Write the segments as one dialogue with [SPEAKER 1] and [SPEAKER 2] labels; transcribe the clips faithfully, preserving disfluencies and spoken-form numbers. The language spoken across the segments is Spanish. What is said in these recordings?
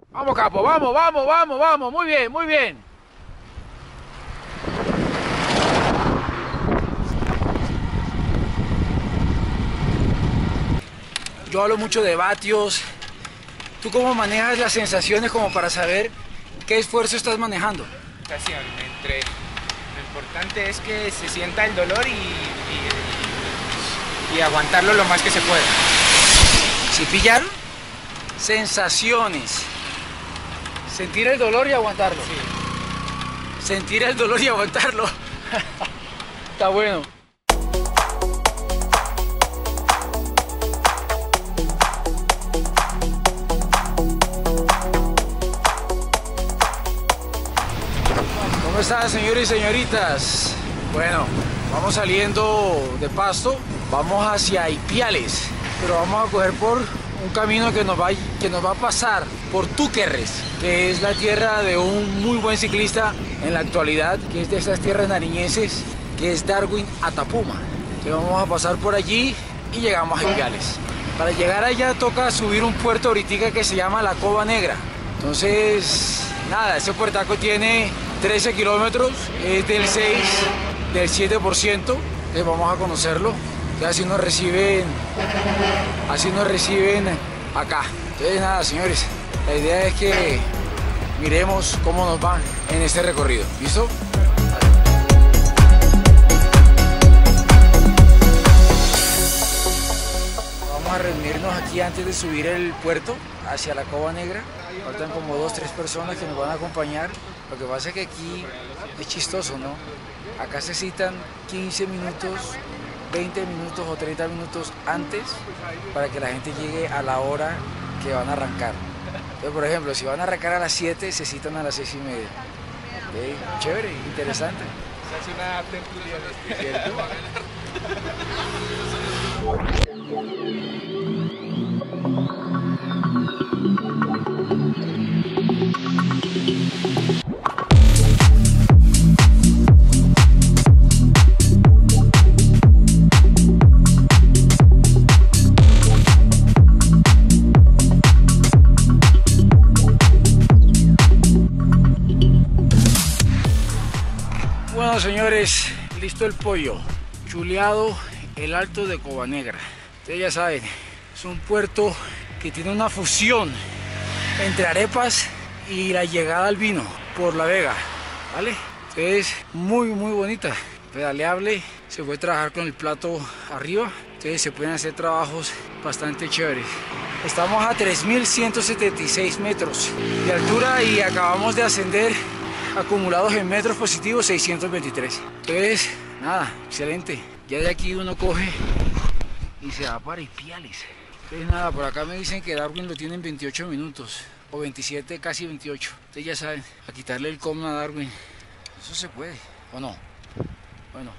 [SPEAKER 1] Vamos, capo, vamos, vamos, vamos, vamos. Muy bien, muy bien. Yo hablo mucho de vatios. ¿Tú cómo manejas las sensaciones como para saber qué esfuerzo estás manejando?
[SPEAKER 2] Casi entre... Lo importante es que se sienta el dolor y, y, y aguantarlo lo más que se pueda.
[SPEAKER 1] ¿Sí pillaron? Sensaciones. Sentir el dolor y aguantarlo.
[SPEAKER 2] Sí.
[SPEAKER 1] Sentir el dolor y aguantarlo. Está bueno. ¿Cómo están, señores y señoritas? Bueno, vamos saliendo de Pasto, vamos hacia Ipiales, pero vamos a coger por un camino que nos va, que nos va a pasar por Túquerres, que es la tierra de un muy buen ciclista en la actualidad, que es de esas tierras nariñenses, que es Darwin Atapuma. Entonces vamos a pasar por allí y llegamos a Ipiales. Para llegar allá toca subir un puerto ahorita que se llama La Cova Negra. Entonces, nada, ese puertaco tiene trece kilómetros, es del seis, del siete por ciento. Entonces vamos a conocerlo. Así nos reciben, así nos reciben acá. Entonces nada, señores, la idea es que miremos cómo nos va en este recorrido. ¿Listo? Vamos a reunirnos aquí antes de subir el puerto hacia la Cova Negra. Faltan como dos, tres personas que nos van a acompañar. Lo que pasa es que aquí es chistoso, ¿no? Acá se citan quince minutos, veinte minutos o treinta minutos antes para que la gente llegue a la hora que van a arrancar. Entonces, por ejemplo, si van a arrancar a las siete, se citan a las seis y media. ¿Okay? Chévere, interesante.
[SPEAKER 2] Se hace una tertulia,
[SPEAKER 1] ¿cierto? Bueno, señores, listo el pollo, chuleado el Alto de Cova Negra. Ustedes ya saben, es un puerto que tiene una fusión entre arepas y la llegada al vino por La Vega, ¿vale? Entonces, muy muy bonita, pedaleable, se puede trabajar con el plato arriba, entonces se pueden hacer trabajos bastante chéveres. Estamos a tres mil ciento setenta y seis metros de altura y acabamos de ascender acumulados en metros positivos seiscientos veintitrés. Entonces, nada, excelente. Ya de aquí uno coge y se va para Ipiales. Entonces nada, por acá me dicen que Darwin lo tiene en veintiocho minutos, o veintisiete, casi veintiocho. Ustedes ya saben, a quitarle el comno a Darwin. Eso se puede, ¿o no? Bueno.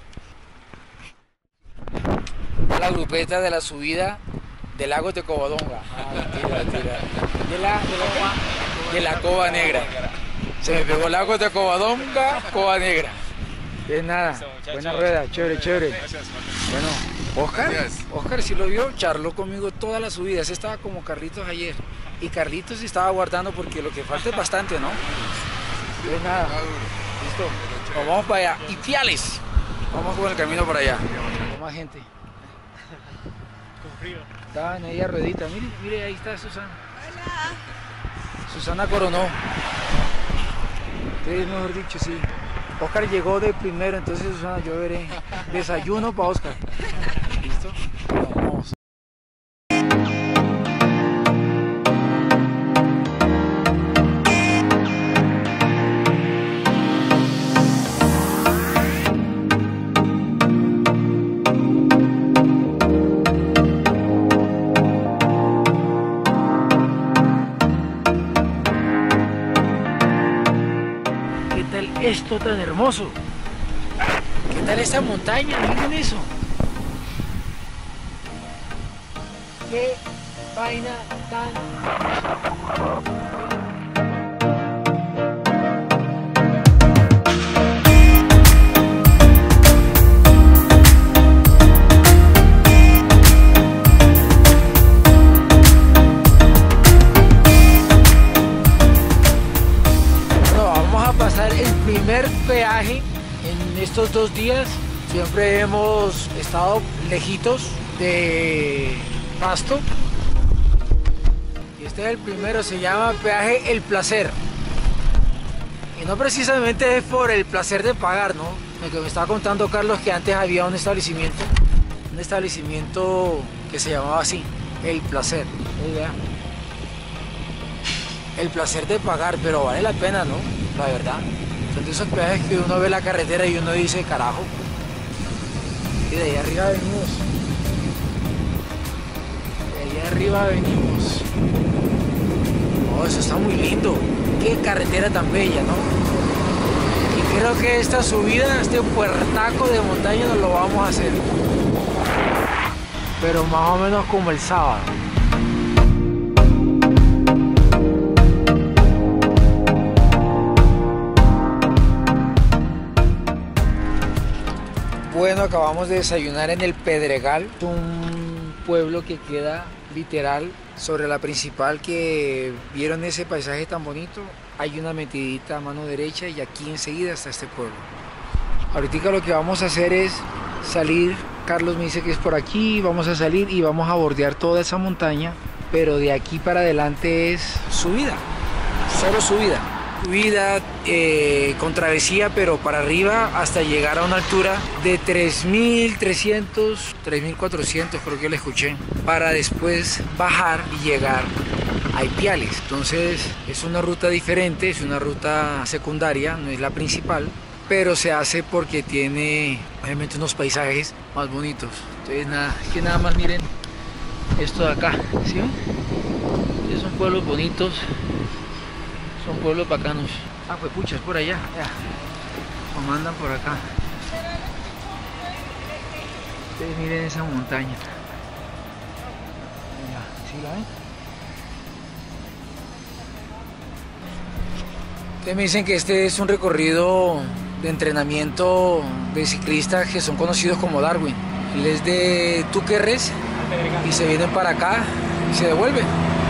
[SPEAKER 1] La grupeta de la subida del lago de Covadonga. Ah, mentira, mentira. De la, de la, de la Cova Negra. Se me pegó el lago de Covadonga, Cova Negra. Es nada, buena rueda, chévere, chévere. Bueno, Oscar, Oscar sí lo vio, charló conmigo toda la subida. Ese estaba como Carlitos ayer. Y Carlitos se estaba guardando porque lo que falta es bastante, ¿no? Es nada. Listo. Nos vamos para allá. Ipiales. Vamos con el camino para allá. Con más gente.
[SPEAKER 3] Con frío.
[SPEAKER 1] Estaban ahí a ruedita. Mire, mire, ahí está Susana.
[SPEAKER 4] Hola.
[SPEAKER 1] Susana coronó. Ustedes, mejor dicho, sí. Oscar llegó de primero, entonces Susana, yo veré. Desayuno para Oscar. ¿Listo? Vamos. Esto tan hermoso. ¿Qué tal esta montaña? Miren eso. Qué vaina tan... peaje en estos dos días. Siempre hemos estado lejitos de Pasto. Y este es el primero, se llama peaje El Placer. Y no precisamente es por el placer de pagar, ¿no? Lo que me estaba contando Carlos, que antes había un establecimiento, un establecimiento que se llamaba así, El Placer. El placer de pagar, pero vale la pena, ¿no? La verdad. Son de esos peajes que uno ve la carretera y uno dice, carajo. Y de ahí arriba venimos. De ahí arriba venimos. Oh, eso está muy lindo. Qué carretera tan bella, ¿no? Y creo que esta subida, este puertaco de montaña nos lo vamos a hacer. Pero más o menos como el sábado. Bueno, acabamos de desayunar en el Pedregal, un pueblo que queda literal sobre la principal. Que vieron ese paisaje tan bonito, hay una metidita a mano derecha y aquí enseguida está este pueblo. Ahorita lo que vamos a hacer es salir, Carlos me dice que es por aquí, vamos a salir y vamos a bordear toda esa montaña, pero de aquí para adelante es subida, solo subida. Subida eh, con travesía, pero para arriba hasta llegar a una altura de tres mil trescientos, tres mil cuatrocientos creo que le escuché, para después bajar y llegar a Ipiales. Entonces es una ruta diferente, es una ruta secundaria, no es la principal, pero se hace porque tiene obviamente unos paisajes más bonitos. Entonces nada, es que nada más miren esto de acá, ¿sí ven? Son pueblos bonitos. Son pueblos bacanos. Ah, pues pucha, es por allá. Ya. Nos mandan por acá. Ustedes miren esa montaña. Mira, ¿sí la ven? Ustedes me dicen que este es un recorrido de entrenamiento de ciclistas que son conocidos como Darwin. Él es de Túquerres y se vienen para acá y se devuelven.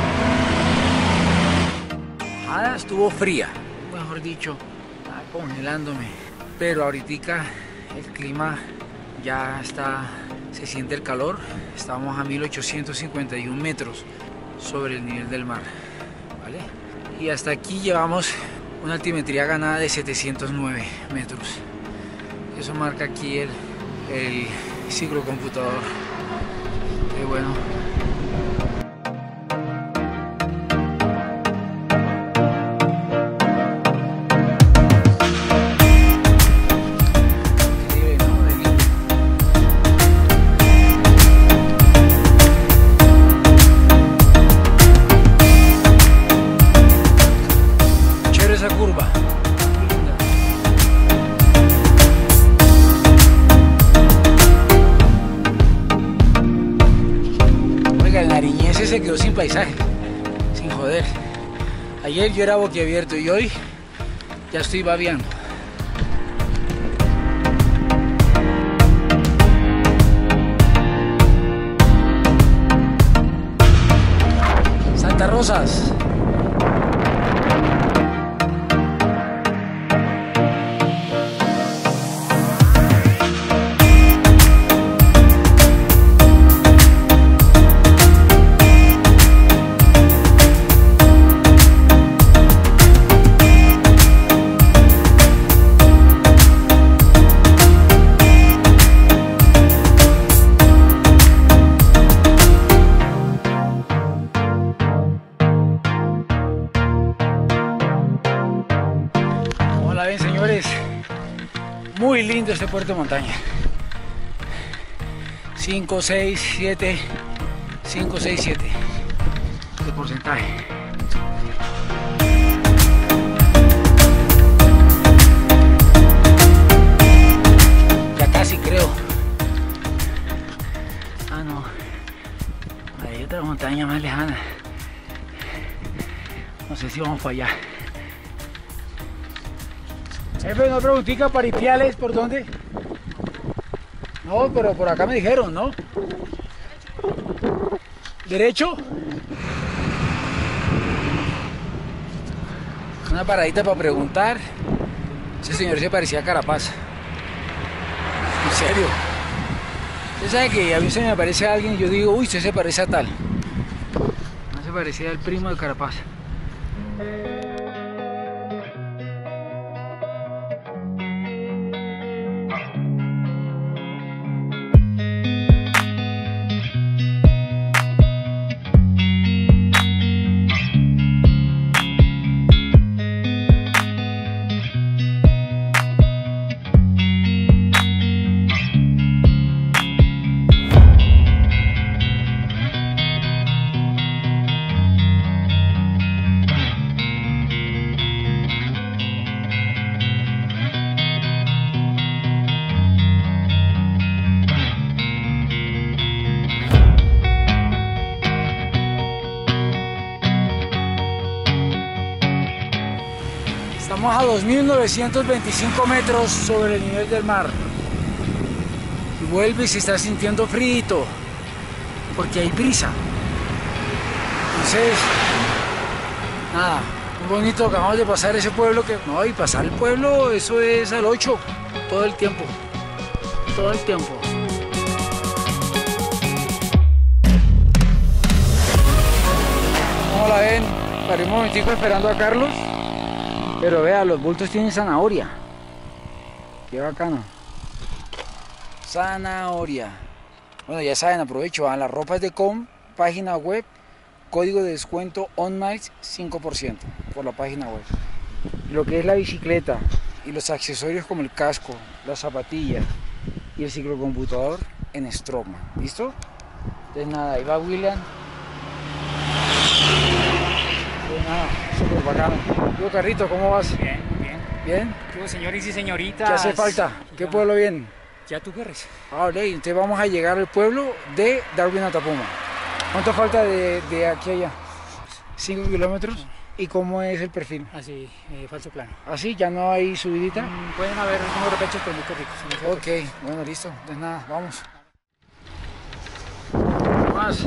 [SPEAKER 1] Ah, estuvo fría, mejor dicho, estaba congelándome, pero ahorita el clima ya está, se siente el calor. Estamos a mil ochocientos cincuenta y un metros sobre el nivel del mar, ¿vale? Y hasta aquí llevamos una altimetría ganada de setecientos nueve metros. Eso marca aquí el, el ciclocomputador. Qué bueno. Se quedó sin paisaje, sin joder. Ayer yo era boquiabierto y hoy ya estoy babeando. Santa Rosas. Ven, señores, muy lindo este puerto de montaña. cinco, seis, siete, cinco, seis, siete de porcentaje. Ya casi creo. Ah, no, hay otra montaña más lejana. No sé si vamos para allá. Jefe, una preguntita para Ipiales, ¿por dónde? No, pero por acá me dijeron, ¿no? ¿Derecho? Una paradita para preguntar. Ese señor se parecía a Carapaz. En serio. Usted sabe que a mí se me aparece a alguien y yo digo, uy, usted se parece a tal. No se parecía al primo de Carapaz. Estamos a dos mil novecientos veinticinco metros sobre el nivel del mar. Y vuelve y se está sintiendo frío, porque hay brisa. Entonces, nada, muy bonito, acabamos de pasar ese pueblo que... No, y pasar el pueblo, eso es al ocho, todo el tiempo. Todo el tiempo. ¿Cómo la ven? Paré un momentico esperando a Carlos. Pero vea, los bultos tienen zanahoria. Qué bacano. Zanahoria. Bueno, ya saben, aprovecho. A las ropas de Com, página web, código de descuento OnMiles cinco por ciento por la página web. Lo que es la bicicleta y los accesorios como el casco, las zapatillas y el ciclocomputador en Strongman. ¿Listo? Entonces nada, ahí va William. Pues nada, súper bacano. Yo, Carrito, ¿cómo vas?
[SPEAKER 3] Bien, bien.
[SPEAKER 1] ¿Bien?
[SPEAKER 3] Yo, señores y señoritas.
[SPEAKER 1] ¿Qué hace falta? ¿Qué pueblo viene?
[SPEAKER 3] Ya tú querés.
[SPEAKER 1] Ah, ok, entonces vamos a llegar al pueblo de Darwin Atapuma. ¿Cuánto falta de, de aquí a allá? ¿Cinco kilómetros? ¿Y cómo es el perfil?
[SPEAKER 3] Así, eh, falso plano.
[SPEAKER 1] ¿Así? ¿Ya no hay subidita?
[SPEAKER 3] Mm, pueden haber unos repechos, pero muy corticos.
[SPEAKER 1] Ok, bueno, listo. Entonces nada, vamos. Más.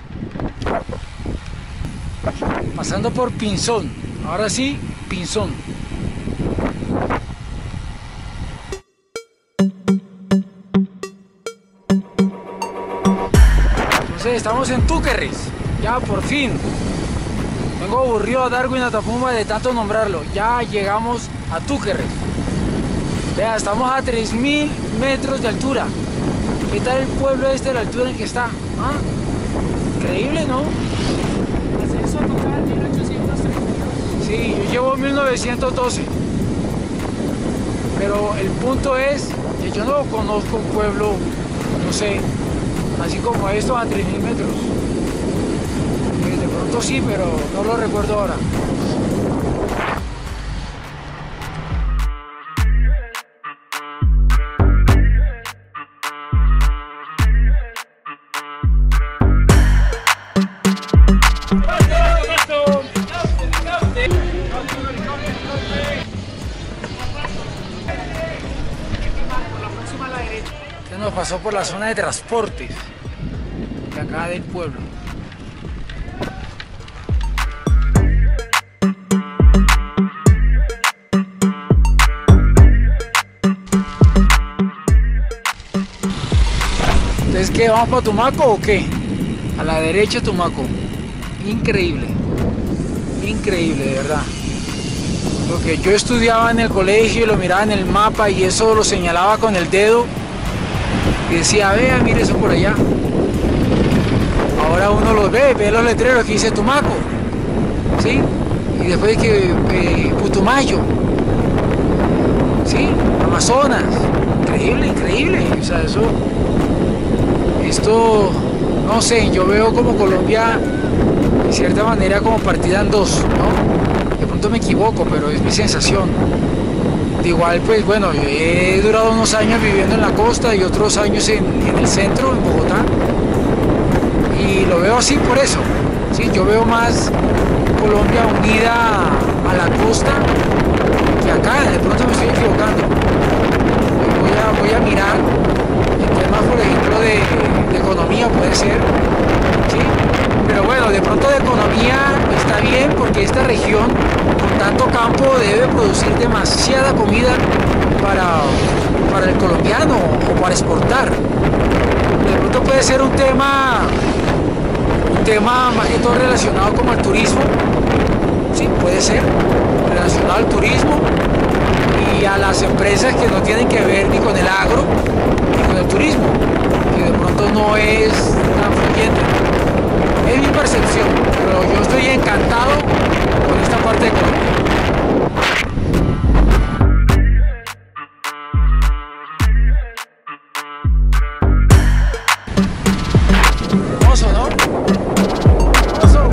[SPEAKER 1] Pasando por Pinzón. Ahora sí, Pinzón. Entonces estamos en Túquerres. Ya por fin. Tengo aburrido a Darwin Atapuma de tanto nombrarlo. Ya llegamos a Túquerres. Vea, estamos a tres mil metros de altura. ¿Qué tal el pueblo este de la altura en que está? ¿Ah? Increíble, ¿no?
[SPEAKER 3] Ascenso total mil ochocientos treinta y dos.
[SPEAKER 1] Sí, yo llevo mil novecientos doce. Pero el punto es que yo no conozco un pueblo, no sé, así como esto a tres mil metros. De pronto sí, pero no lo recuerdo ahora. Se nos pasó por la zona de transportes de acá del pueblo. Entonces, ¿qué? ¿Vamos para Tumaco o qué? A la derecha Tumaco. Increíble. Increíble, de verdad. Lo que yo estudiaba en el colegio y lo miraba en el mapa y eso lo señalaba con el dedo y decía, vea, mire eso por allá. Ahora uno los ve, ve los letreros que dice Tumaco, ¿sí? Y después que eh, Putumayo, ¿sí? Amazonas. Increíble, increíble. O sea, eso, esto, no sé, yo veo como Colombia de cierta manera como partida en dos, ¿no? De pronto me equivoco, pero es mi sensación. De igual, pues bueno, he durado unos años viviendo en la costa y otros años en, en el centro, en Bogotá. Y lo veo así por eso. ¿Sí? Yo veo más Colombia unida a la costa que acá. De pronto me estoy equivocando. Voy a, voy a mirar en temas, por ejemplo, de, de economía, puede ser. ¿Sí? Pero bueno, de pronto de economía está bien porque esta región tanto campo debe producir demasiada comida para, para el colombiano o para exportar. De pronto puede ser un tema, un tema más que todo relacionado como al turismo. Sí, puede ser relacionado al turismo y a las empresas que no tienen que ver ni con el agro ni con el turismo, que de pronto no es tan fluyente. Es mi percepción, pero yo estoy encantado con esta parte de Colombia. Hermoso, ¿no? Hermoso.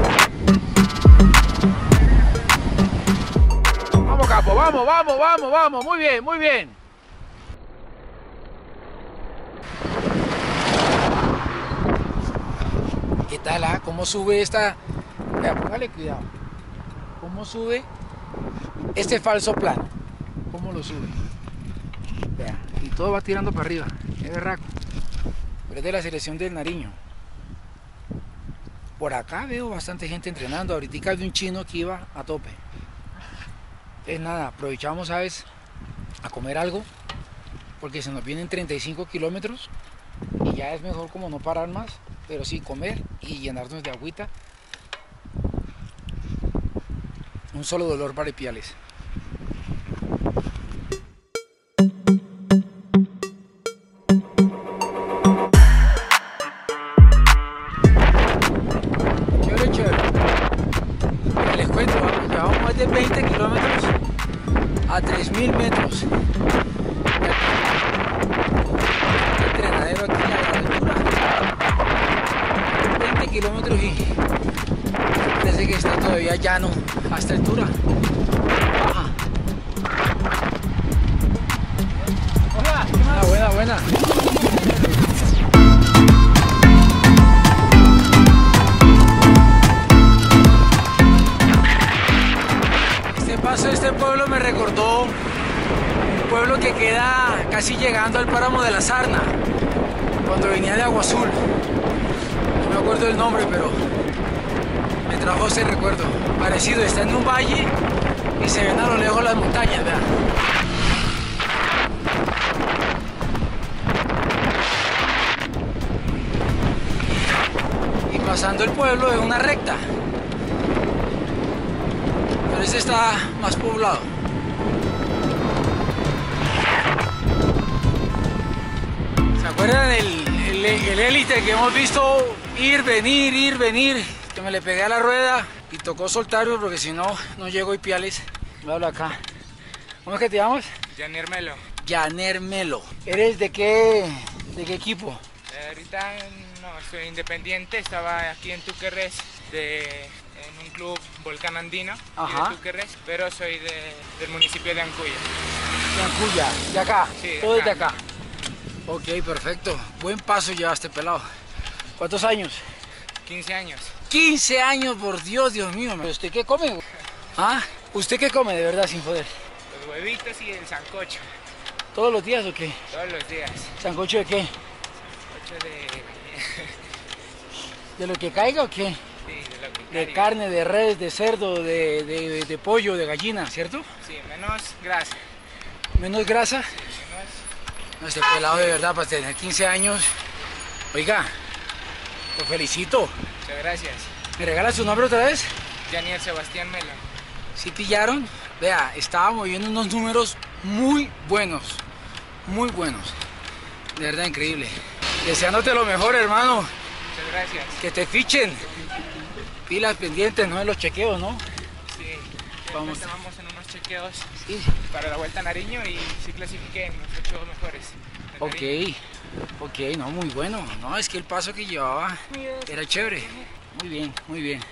[SPEAKER 1] Vamos, capo, vamos, vamos, vamos, vamos. Muy bien, muy bien. ¿Qué tal, ah? ¿Cómo sube esta? Vea, póngale cuidado. ¿Cómo sube este falso plano? ¿Cómo lo sube? Vea, y todo va tirando para arriba. Es berraco. Pero es de la selección del Nariño. Por acá veo bastante gente entrenando. Ahorita hay un chino que iba a tope. Entonces nada, aprovechamos, ¿sabes? A comer algo. Porque se nos vienen treinta y cinco kilómetros. Y ya es mejor como no parar más. Pero sí comer y llenarnos de agüita. Un solo dolor para Ipiales. Chévere, chévere. Les cuento, vamos, llevamos más de veinte kilómetros a tres mil metros. Entrenadero aquí a la altura. veinte kilómetros y parece que está todavía llano a esta altura. Baja. Hola, buena, buena. Este paso de este pueblo me recordó un pueblo que queda casi llegando al páramo de la Sarna, cuando venía de Agua Azul. No me acuerdo el nombre, pero me trajo ese recuerdo. Parecido, está en un valle y se ven a lo lejos las montañas, vean. Y pasando el pueblo es una recta. Pero este está más poblado. ¿Se acuerdan del el, el élite que hemos visto ir, venir, ir, venir? Que me le pegué a la rueda y tocó soltarlo porque si no, no llego a Ipiales. Me hablo acá. ¿Cómo es que te llamas?
[SPEAKER 2] Janer Melo.
[SPEAKER 1] Janer Melo. ¿Eres de qué, de qué equipo?
[SPEAKER 2] Eh, ahorita no, soy independiente, estaba aquí en Tuquerres de, en un club Volcán Andino.
[SPEAKER 1] Ajá.
[SPEAKER 2] De Tuquerres, pero soy de, del municipio de Ancuya.
[SPEAKER 1] De Ancuya, de acá,
[SPEAKER 2] Sí, de
[SPEAKER 1] todo
[SPEAKER 2] acá.
[SPEAKER 1] desde acá. Ok, perfecto. Buen paso llevaste, pelado. ¿Cuántos años?
[SPEAKER 2] quince años.
[SPEAKER 1] quince años, por Dios, Dios mío. ¿Usted qué come? ¿Ah? ¿Usted qué come de verdad sin poder?
[SPEAKER 2] Los huevitos y el sancocho,
[SPEAKER 1] ¿Todos los días o qué?
[SPEAKER 2] todos los días.
[SPEAKER 1] ¿Sancocho de qué?
[SPEAKER 2] Sancocho de...
[SPEAKER 1] ¿De lo que caiga o qué?
[SPEAKER 2] sí, de lo que
[SPEAKER 1] De
[SPEAKER 2] caiga.
[SPEAKER 1] carne, de res, de cerdo, de, de, de pollo, de gallina, ¿cierto?
[SPEAKER 2] Sí, menos grasa.
[SPEAKER 1] Menos grasa.
[SPEAKER 2] Menos...
[SPEAKER 1] No, este pelado de verdad para tener quince años. Oiga, lo felicito.
[SPEAKER 2] Muchas gracias.
[SPEAKER 1] ¿Me regala su nombre otra vez?
[SPEAKER 2] Janier Sebastián Melo.
[SPEAKER 1] ¿Sí pillaron? Vea, estábamos viendo unos números muy buenos. Muy buenos. De verdad, increíble. Deseándote lo mejor, hermano.
[SPEAKER 2] Muchas gracias.
[SPEAKER 1] Que te fichen. Pilas pendientes, no de los chequeos, ¿no?
[SPEAKER 2] Sí,
[SPEAKER 1] Vamos.
[SPEAKER 2] vamos. Vamos en unos chequeos
[SPEAKER 1] Sí.
[SPEAKER 2] para la Vuelta a Nariño y sí clasifiqué en los ocho mejores. de Nariño.
[SPEAKER 1] Ok, ok, no, muy bueno. No, es que el paso que llevaba era chévere. Muy bien, muy bien.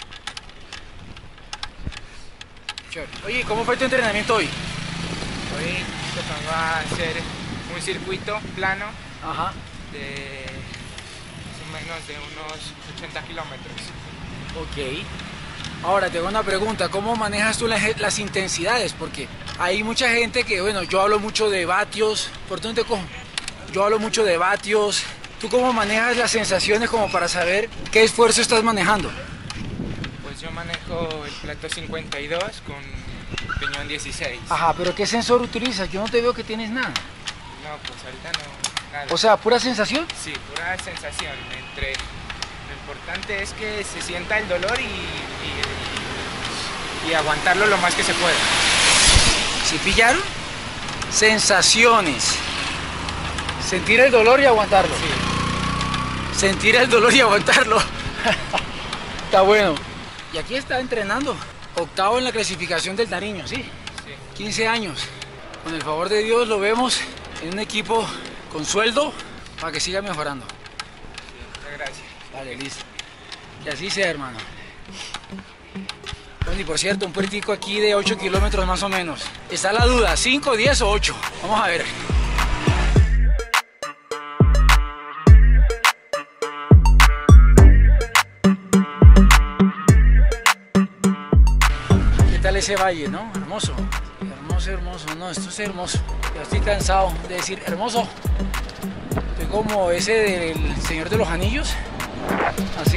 [SPEAKER 1] Chévere. Oye, ¿cómo fue tu entrenamiento hoy?
[SPEAKER 2] Hoy tocaba hacer un circuito plano
[SPEAKER 1] Ajá.
[SPEAKER 2] de más o menos de unos ochenta kilómetros.
[SPEAKER 1] Ok. Ahora te hago una pregunta, ¿cómo manejas tú las, las intensidades? Porque hay mucha gente que, bueno, yo hablo mucho de vatios. ¿Por dónde te cojo? Yo hablo mucho de vatios. ¿Tú cómo manejas las sensaciones como para saber qué esfuerzo estás manejando?
[SPEAKER 2] Pues yo manejo manejo el plato cincuenta y dos con piñón dieciséis.
[SPEAKER 1] Ajá, pero ¿qué sensor utilizas? Yo no te veo que tienes nada.
[SPEAKER 2] No, pues ahorita no, nada.
[SPEAKER 1] O sea, ¿pura sensación?
[SPEAKER 2] Sí, pura sensación. Entre, lo importante es que se sienta el dolor y, y, y aguantarlo lo más que se pueda.
[SPEAKER 1] ¿Sí pillaron? Sensaciones. Sentir el dolor y aguantarlo.
[SPEAKER 2] Sí.
[SPEAKER 1] Sentir el dolor y aguantarlo. Está bueno. Y aquí está entrenando. Octavo en la clasificación del Nariño, ¿sí?
[SPEAKER 2] Sí.
[SPEAKER 1] quince años. Con el favor de Dios lo vemos en un equipo con sueldo para que siga mejorando.
[SPEAKER 2] Sí, muchas gracias.
[SPEAKER 1] Vale, listo. Que así sea, hermano. Bueno, y por cierto, un puertico aquí de ocho kilómetros más o menos. Está la duda, cinco, diez o ocho. Vamos a ver. ¿Qué tal ese valle, no? Hermoso. Hermoso, hermoso. No, esto es hermoso. Ya estoy cansado de decir hermoso. Estoy como ese del Señor de los Anillos. Así.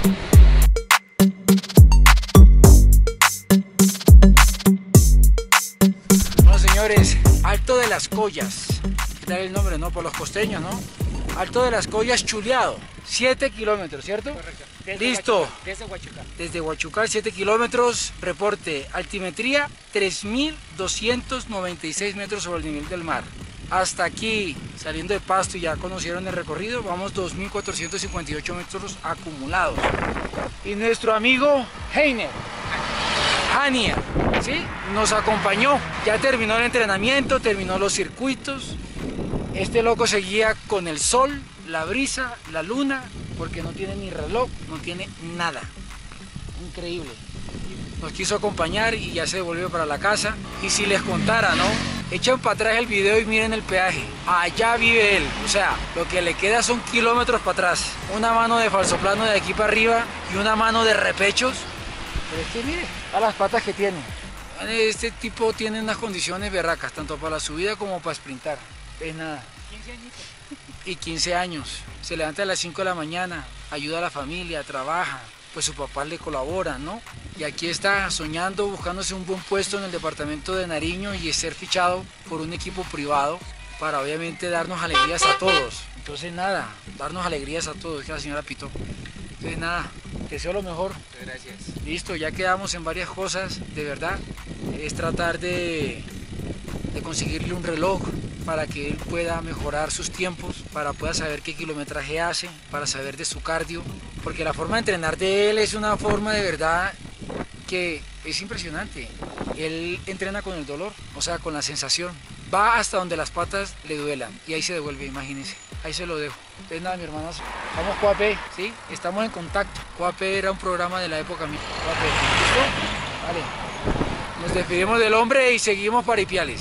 [SPEAKER 1] Bueno, señores, Alto de las Collas. ¿Qué tal el nombre, no? Por los costeños, ¿no? Alto de las Collas chuleado. siete kilómetros, ¿cierto?
[SPEAKER 3] Correcto. Desde
[SPEAKER 1] Listo.
[SPEAKER 3] Huachuca, desde Huachuca.
[SPEAKER 1] Desde Huachucal, siete kilómetros. Reporte, altimetría tres mil doscientos noventa y seis metros sobre el nivel del mar. Hasta aquí, saliendo de Pasto, ya conocieron el recorrido, vamos dos mil cuatrocientos cincuenta y ocho metros acumulados. Y nuestro amigo Heiner, Hanier, ¿sí? Nos acompañó. Ya terminó el entrenamiento, terminó los circuitos. Este loco seguía con el sol, la brisa, la luna, porque no tiene ni reloj, no tiene nada. Increíble. Nos quiso acompañar y ya se devolvió para la casa. Y si les contara, ¿no? Echan para atrás el video y miren el peaje. Allá vive él. O sea, lo que le queda son kilómetros para atrás. Una mano de falsoplano de aquí para arriba y una mano de repechos. Pero es que mire, a las patas que tiene. Este tipo tiene unas condiciones berracas, tanto para la subida como para sprintar. Es nada.
[SPEAKER 3] quince añitos.
[SPEAKER 1] Y quince años. Se levanta a las cinco de la mañana, ayuda a la familia, trabaja. Pues su papá le colabora, ¿no? Y aquí está soñando, buscándose un buen puesto en el departamento de Nariño y ser fichado por un equipo privado para obviamente darnos alegrías a todos. Entonces nada, darnos alegrías a todos, que la señora pitó. Entonces nada, deseo lo mejor.
[SPEAKER 2] Muchas gracias.
[SPEAKER 1] Listo, ya quedamos en varias cosas, de verdad. Es tratar de, de conseguirle un reloj para que él pueda mejorar sus tiempos, para pueda saber qué kilometraje hace, para saber de su cardio, porque la forma de entrenar de él es una forma de verdad que es impresionante. Él entrena con el dolor, o sea, con la sensación. Va hasta donde las patas le duelan y ahí se devuelve, imagínense. Ahí se lo dejo. Entonces nada, mi hermanazo. Vamos, Coapé, ¿sí? Estamos en contacto. Coapé era un programa de la época mía. Coapé, ¿listo? Vale. Nos despedimos del hombre y seguimos para Ipiales.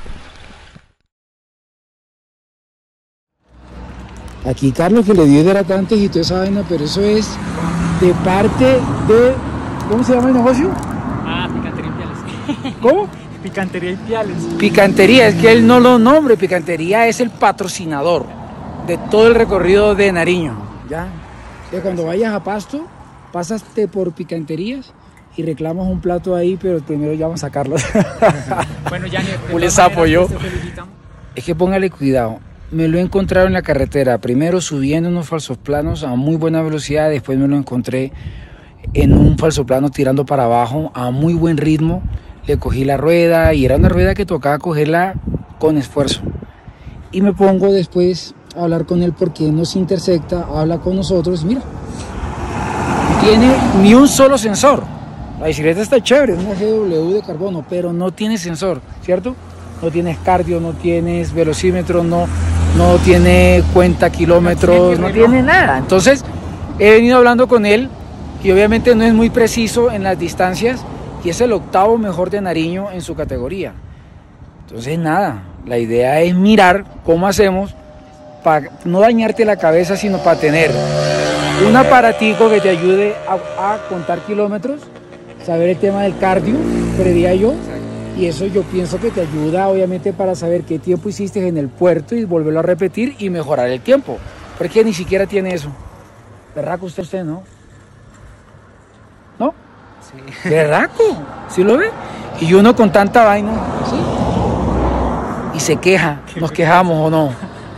[SPEAKER 1] Aquí Carlos que le dio hidratantes y toda esa vaina, pero eso es de parte de... ¿Cómo se llama el negocio?
[SPEAKER 3] Ah, Picantería Ipiales.
[SPEAKER 1] ¿Cómo?
[SPEAKER 3] Picantería Ipiales.
[SPEAKER 1] Picantería, es que él no lo nombre, Picantería es el patrocinador de todo el recorrido de Nariño, ¿ya? Que cuando vayas a Pasto, pasaste por Picanterías y reclamas un plato ahí, pero primero ya vamos a sacarlo.
[SPEAKER 3] Bueno, ya
[SPEAKER 1] Un les apoyó. Es que póngale cuidado. Me lo he encontrado en la carretera, primero subiendo unos falsos planos a muy buena velocidad, después me lo encontré en un falso plano tirando para abajo a muy buen ritmo. Le cogí la rueda y era una rueda que tocaba cogerla con esfuerzo. Y me pongo después a hablar con él porque nos intersecta, habla con nosotros. Mira, no tiene ni un solo sensor. La bicicleta está chévere, es una G W de carbono, pero no tiene sensor, ¿cierto? No tienes cardio, no tienes velocímetro, no, no tiene cuenta kilómetros, no tiene nada. Entonces he venido hablando con él y obviamente no es muy preciso en las distancias y es el octavo mejor de Nariño en su categoría. Entonces nada, la idea es mirar cómo hacemos para no dañarte la cabeza, sino para tener un aparatico que te ayude a, a contar kilómetros, saber el tema del cardio, creería yo. Y eso yo pienso que te ayuda obviamente para saber qué tiempo hiciste en el puerto y volverlo a repetir y mejorar el tiempo. Porque ni siquiera tiene eso. ¿Verdad que usted, usted no? ¿No? Sí. ¿Berraco? ¿Sí lo ve? Y uno con tanta vaina, ¿sí? Y se queja, nos quejamos o no.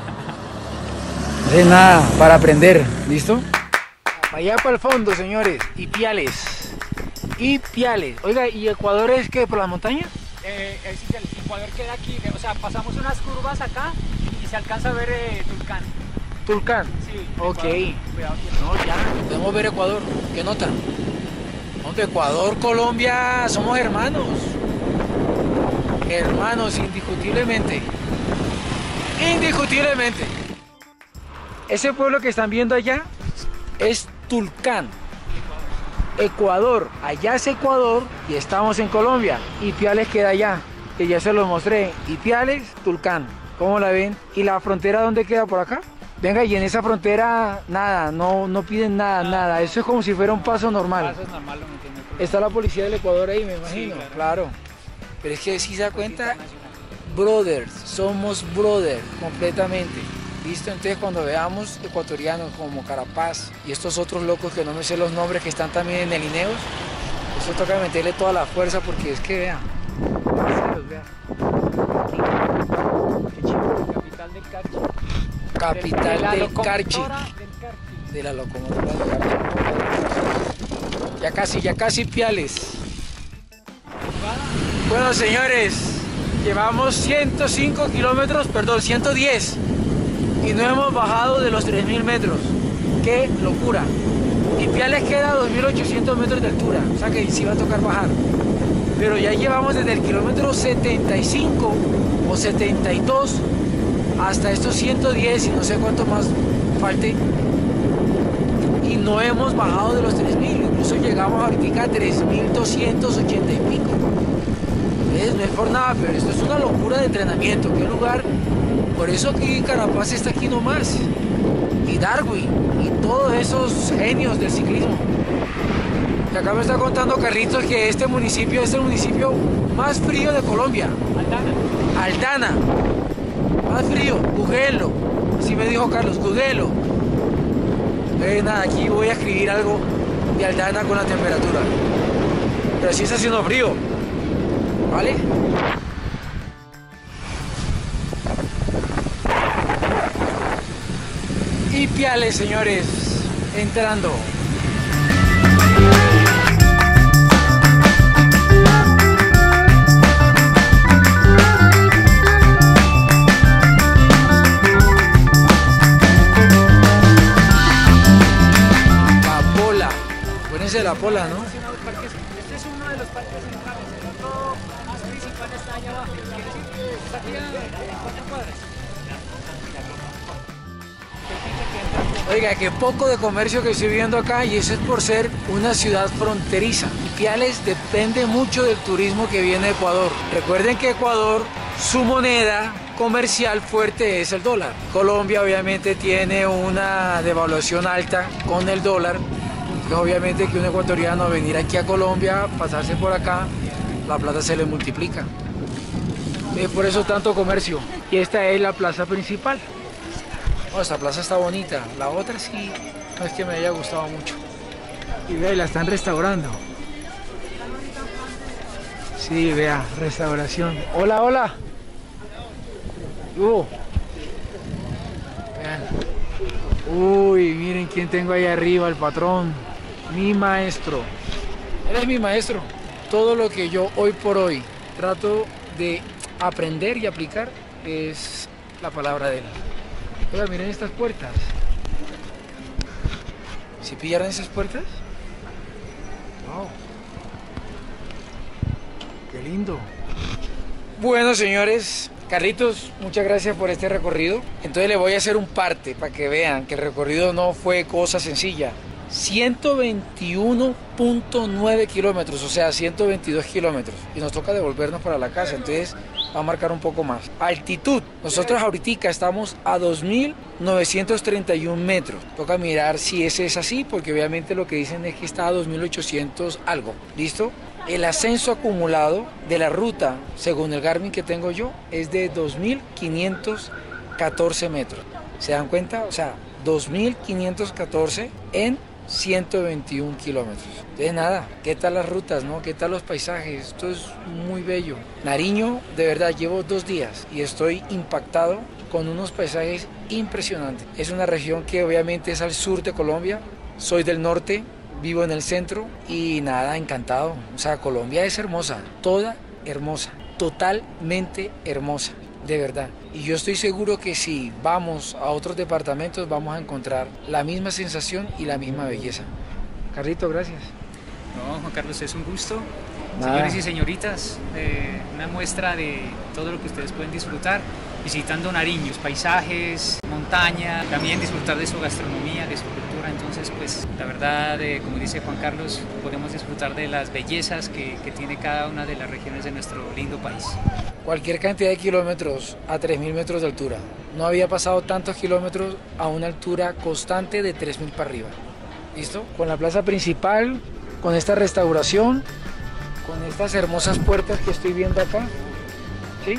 [SPEAKER 1] No es nada, para aprender, ¿listo? Para allá para el fondo, señores, Ipiales. Ipiales. Oiga, ¿y Ecuador es qué, por las montañas?
[SPEAKER 3] Eh, es, el Ecuador queda aquí, o sea, pasamos unas curvas acá y se alcanza a ver eh, Tulcán.
[SPEAKER 1] Tulcán.
[SPEAKER 3] Sí.
[SPEAKER 1] Ok.
[SPEAKER 3] Ecuador. Cuidado,
[SPEAKER 1] No, ya, podemos ver Ecuador. ¿Qué nota? Hombre, Ecuador, Colombia, somos hermanos. Hermanos, indiscutiblemente. Indiscutiblemente. Ese pueblo que están viendo allá es Tulcán. Ecuador, allá es Ecuador y estamos en Colombia. Ipiales queda allá, que ya se los mostré. Ipiales, Tulcán. ¿Cómo la ven? ¿Y la frontera dónde queda? ¿Por acá? Venga, y en esa frontera nada, no, no piden nada, nada. Eso es como si fuera un paso normal.
[SPEAKER 3] Paso es normal, no me entiendo.
[SPEAKER 1] Está la policía del Ecuador ahí, me imagino.
[SPEAKER 3] Sí,
[SPEAKER 1] claro.
[SPEAKER 3] claro.
[SPEAKER 1] Pero es que si se da cuenta, brothers, somos brothers completamente. ¿Listo? Entonces cuando veamos ecuatorianos como Carapaz y estos otros locos que no me sé los nombres que están también en el Ineos, eso toca meterle toda la fuerza porque es que vean. Vean. Qué chido.
[SPEAKER 3] Capital del Carchi.
[SPEAKER 1] Capital
[SPEAKER 3] de
[SPEAKER 1] del Carchi. De la locomotora del Carchi. Ya casi, ya casi Ipiales. Bueno, señores, llevamos ciento cinco kilómetros, perdón, ciento diez. Y no hemos bajado de los tres mil metros. ¡Qué locura! Ipiales queda a dos mil ochocientos metros de altura, o sea que sí va a tocar bajar. Pero ya llevamos desde el kilómetro setenta y cinco o setenta y dos hasta estos ciento diez y no sé cuánto más falte. Y no hemos bajado de los tres mil, incluso llegamos ahorita a tres mil doscientos ochenta y pico. Es, no es por nada, pero esto es una locura de entrenamiento. ¿Qué lugar? Por eso aquí Carapaz está aquí nomás. Y Darwin, y todos esos genios del ciclismo. Y acá me está contando Carlitos que este municipio es el municipio más frío de Colombia.
[SPEAKER 3] Aldana.
[SPEAKER 1] Aldana. Más frío, Gugelo. Así me dijo Carlos, Gugelo. Entonces nada, aquí voy a escribir algo de Aldana con la temperatura. Pero sí está haciendo frío. ¿Vale? Ipiales, señores, entrando. La Pola. Acuérdense de la Pola, ¿no?
[SPEAKER 3] Este es uno de los parques centrales, el otro más principal está allá abajo. Quiere decir que está aquí a cuatro cuadras.
[SPEAKER 1] Oiga, qué poco de comercio que estoy viendo acá y eso es por ser una ciudad fronteriza. Ipiales depende mucho del turismo que viene de Ecuador. Recuerden que Ecuador, su moneda comercial fuerte es el dólar. Colombia obviamente tiene una devaluación alta con el dólar. Entonces, obviamente que un ecuatoriano venir aquí a Colombia, pasarse por acá, la plata se le multiplica. Es por eso tanto comercio. Y esta es la plaza principal. Oh, esta plaza está bonita, la otra sí, no es que me haya gustado mucho. Y vea, la están restaurando. Sí, vea, restauración. Hola, hola. Uh. Vean. Uy, miren quién tengo ahí arriba, el patrón. Mi maestro. Él es mi maestro. Todo lo que yo hoy por hoy trato de aprender y aplicar es la palabra de él. Oiga, miren estas puertas. ¿Sí pillaron esas puertas? Wow. Qué lindo. Bueno, señores, Carlitos, muchas gracias por este recorrido. Entonces le voy a hacer un parte para que vean que el recorrido no fue cosa sencilla. ciento veintiuno punto nueve kilómetros, o sea, ciento veintidós kilómetros. Y nos toca devolvernos para la casa, entonces va a marcar un poco más. Altitud, nosotros ahorita estamos a dos mil novecientos treinta y un metros. Toca mirar si ese es así, porque obviamente lo que dicen es que está a dos mil ochocientos algo. ¿Listo? El ascenso acumulado de la ruta, según el Garmin que tengo yo, es de dos mil quinientos catorce metros. ¿Se dan cuenta? O sea, dos mil quinientos catorce en ciento veintiún kilómetros. De nada, ¿qué tal las rutas, no? ¿Qué tal los paisajes? Esto es muy bello. Nariño, de verdad, llevo dos días y estoy impactado con unos paisajes impresionantes. Es una región que obviamente es al sur de Colombia, soy del norte, vivo en el centro y nada, encantado. O sea, Colombia es hermosa, toda hermosa, totalmente hermosa, de verdad. Y yo estoy seguro que si vamos a otros departamentos vamos a encontrar la misma sensación y la misma belleza. Carlito, gracias.
[SPEAKER 3] No, Juan Carlos, es un gusto.
[SPEAKER 1] Nada.
[SPEAKER 3] Señores y señoritas, eh, una muestra de todo lo que ustedes pueden disfrutar visitando Nariño, paisajes, montaña, también disfrutar de su gastronomía, de su cultura. Entonces, pues la verdad, eh, como dice Juan Carlos, podemos disfrutar de las bellezas que, que tiene cada una de las regiones de nuestro lindo país.
[SPEAKER 1] Cualquier cantidad de kilómetros a tres mil metros de altura. No había pasado tantos kilómetros a una altura constante de tres mil para arriba. ¿Listo? Con la plaza principal, con esta restauración, con estas hermosas puertas que estoy viendo acá. ¿Sí?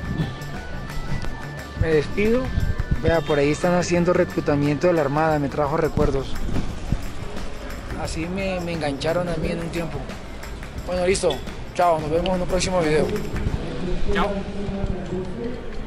[SPEAKER 1] Me despido. Vea, por ahí están haciendo reclutamiento de la Armada, me trajo recuerdos. Así me, me engancharon a mí en un tiempo. Bueno, listo. Chao, nos vemos en un próximo video.
[SPEAKER 3] Chao.